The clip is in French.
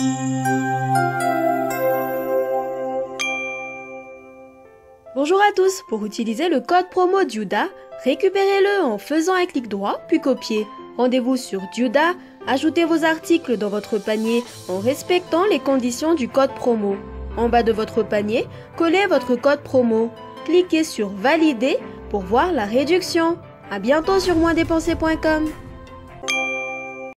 Bonjour à tous, pour utiliser le code promo Diouda, récupérez-le en faisant un clic droit puis copier. Rendez-vous sur Diouda, ajoutez vos articles dans votre panier en respectant les conditions du code promo. En bas de votre panier, collez votre code promo. Cliquez sur Valider pour voir la réduction. À bientôt sur moindépenser.com.